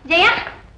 ஜெயா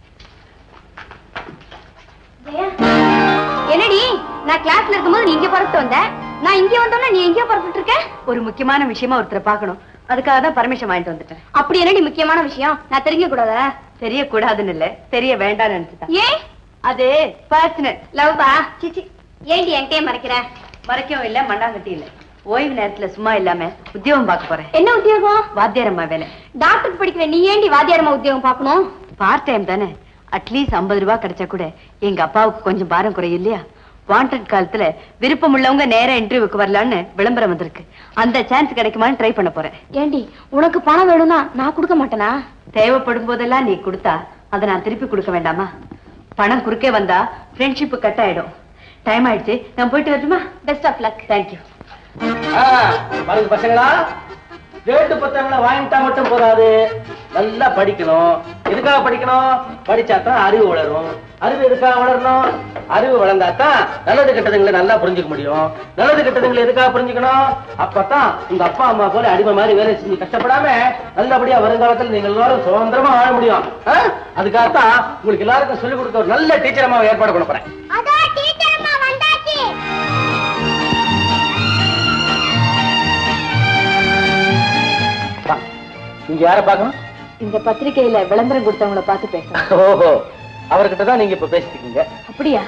ஜெயா என்னடி நான் கிளாஸ்ல இருக்கும்போது நீ இங்க புறப்பட்டு வந்த, நான் இங்க வந்தோம்னா நீ எங்கேயோ புறப்பட்டு இருக்க? ஒரு முக்கியமான விஷயமா ஒருத்தரை பார்க்கணும், அதுக்காக தான் பர்மிஷன் வாங்கிட்டு வந்துட்டேன். அப்படி என்னடி முக்கியமான விஷயம்? நான் தெரிஞ்க கூடாதா? தெரியக்கூடாதுன்னு இல்ல, தெரிய வேண்டாம்னு நினைச்சுட்டேன். ஏன்? அது பர்சனல். லவ்வா? சிச்சி, ஏண்டி என்கிட்டயே மறைக்கிற? மறைக்கவும் இல்ல, மண்ணாங்கட்டி இல்ல. ஓய்வு நேரத்துல சும்மா இல்லாம உத்தியோகம் பார்க்க போறேன். என்ன உத்தியோகம்? வாத்தியாரம்மா வேலை. டாக்டருக்கு படிக்கிற நீ ஏண்டி வாத்தியாரம்மா உத்தியோகம் பார்க்கணும்? பார்ட் டைம் தானே, அட்லீஸ்ட் 50 ரூபாய் கிடைச்சா கூட எங்க அப்பாவுக்கு கொஞ்சம் பாரம் குறையும் இல்லையா? வாண்டட் காலத்துல விருப்பம் உள்ளவங்க நேரா இன்டர்வியூக்கு வரலான்னு விளம்பரம் வந்திருக்கு. அந்த சான்ஸ் கிடைக்குமான்னு ட்ரை பண்ண போறேன். ஏண்டி உனக்கு பணம் வேணும்னா நான் கொடுக்க மாட்டேனா? தேவைப்படும் போதெல்லாம் நீ கொடுத்தா அதை நான் திருப்பி கொடுக்க வேண்டாமா? பணம் குறுக்கே வந்தா ஃப்ரெண்ட்ஷிப் கட் ஆயிடும். டைம் ஆயிடுச்சு, நான் போயிட்டு வரட்டுமா? Best of luck. தேங்க்யூ. பசங்களா, கேட்டு புத்தகங்களை வாங்கிட்டா மட்டும் போதாது, நல்லா படிக்கணும். எதுக்காக படிக்கணும்? படிச்சாதான் அறிவு வளரும். அறிவு எதுக்காக வளரணும்? அறிவு வளர்ந்தாதான் நல்லது கெட்டதுங்களை நல்லா புரிஞ்சுக்க முடியும். நல்லது கெட்டதுங்களை எதுக்காக புரிஞ்சுக்கணும்? அப்பதான் உங்க அப்பா அம்மா போல அடிமை மாதிரி வேலை செஞ்சு கஷ்டப்படாம நல்லபடியா வருங்காலத்தில் நீங்க எல்லாரும் சுதந்திரமா வாழ முடியும். அதுக்காகத்தான் உங்களுக்கு எல்லாருக்கும் சொல்லிக் கொடுக்க ஒரு நல்ல டீச்சர் அம்மாவை ஏற்பாடு பண்ண போறேன். நீங்க யார பாக்கணும்? இந்த பத்திரிகையில விளம்பரம் கொடுத்தவங்கள பார்த்து பேசணும். ஓஹோ, அவர்கிட்ட தான் நீங்க இப்ப பேசிட்டீங்க. அப்படியா?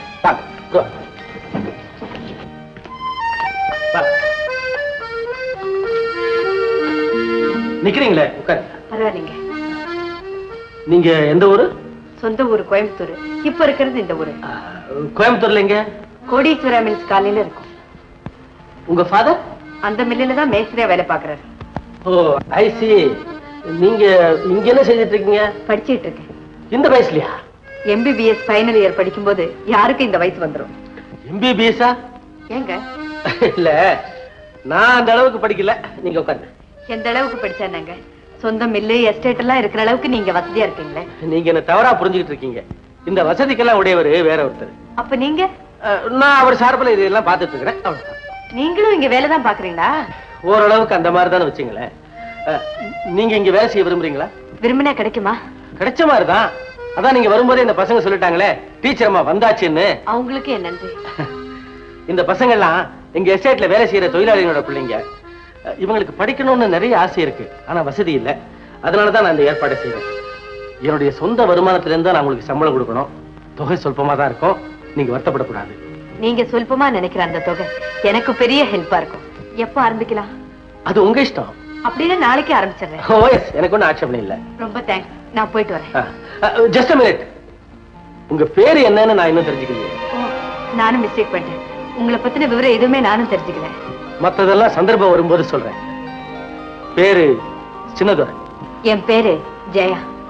நிக்கிறீங்களே, உட்காரு. பரவாயில்லைங்க. நீங்க எந்த ஊரு? சொந்த ஊரு கோயம்புத்தூர். இப்ப இருக்கிறது இந்த ஊரு. கோயம்புத்தூர்ல எங்க? கோடீஸ்வரா மில்ஸ் காலையில இருக்கும். உங்க ஃபாதர் அந்த மில்லில தான் மேஸ்திரியா வேலை பாக்குறாரு. Oh, I see. நீங்க இங்க என்ன செய்துட்டு இருக்கீங்க? படிச்சிட்டு இருக்கேன். இந்த வயசுலயா? எம்பிபிஎஸ் ஃபைனல் இயர் படிக்கும்போது யாருக்கு இந்த வயசு வந்துரும்? எம்பிபிஎஸ்ஸா? ஏங்க? இல்ல, நான் அந்த அளவுக்கு படிக்கல. நீங்க உட்காருங்க. எந்த அளவுக்கு படிச்சாங்க? சொந்த மில்லு எஸ்டேட் எல்லாம் இருக்கிற அளவுக்கு நீங்க வசதியா இருக்கீங்களே. நீங்க என்ன தவறா புரிஞ்சுக்கிட்டு இருக்கீங்க. இந்த வசதிக்கெல்லாம் உடையவர் வேற ஒருத்தர். அப்ப நீங்க? நான் அவர் சார்பில் இதெல்லாம் பார்த்துட்டு இருக்கிறேன். நீங்களும் இங்க வேலை தான் பாக்குறீங்களா? ஓரளவுக்கு அந்த மாதிரி தானே வச்சுங்களேன். நீங்க இங்க வேலை செய்ய விரும்புறீங்களா? விரும்பினா கிடைக்குமா? கிடைச்ச மாதிரிதான். அதான் நீங்க வரும்போதே இந்த பசங்க சொல்லிட்டாங்களே டீச்சர் அம்மா வந்தாச்சுன்னு. அவங்களுக்கு என்ன நன்றி? இந்த பசங்க எல்லாம் எங்க எஸ்டேட்ல வேலை செய்யற தொழிலாளிகளோட பிள்ளைங்க. இவங்களுக்கு படிக்கணும்னு நிறைய ஆசை இருக்கு, ஆனா வசதி இல்லை. அதனாலதான் நான் இந்த ஏற்பாடு செய்யறேன். என்னுடைய சொந்த வருமானத்துல இருந்தா நான் உங்களுக்கு சம்பளம் கொடுக்கணும். தொகை சொல்பமா தான் இருக்கும், நீங்க வருத்தப்படக்கூடாது. நீங்க சொல்பமா நினைக்கிற அந்த தொகை எனக்கு பெரிய ஹெல்ப்பா இருக்கும். எப்ப ஆரம்பிக்கலாம்? அது உங்க இஷ்டம். அப்படின்னா நாளைக்கே ஆரம்பிச்சிடுறேன். ஓ எஸ், எனக்கு ஒன்றும் ஆட்சேபனை இல்லை. ரொம்ப தேங்க்ஸ். நான் போயிட்டு வரேன். Just a minute. உங்க பேரு என்னன்னு நான் இன்னும் தெரிஞ்சுக்கலையே. நானும் மிஸ்டேக் பண்ணிட்டேன். உங்களை பத்தின விவரம் எதுவுமே நானும் தெரிஞ்சுக்கிறேன். மற்றதெல்லாம் சந்தர்ப்பம் வரும்போது சொல்றேன். பேரு சின்னதுரை. என் பேரு ஜெயா.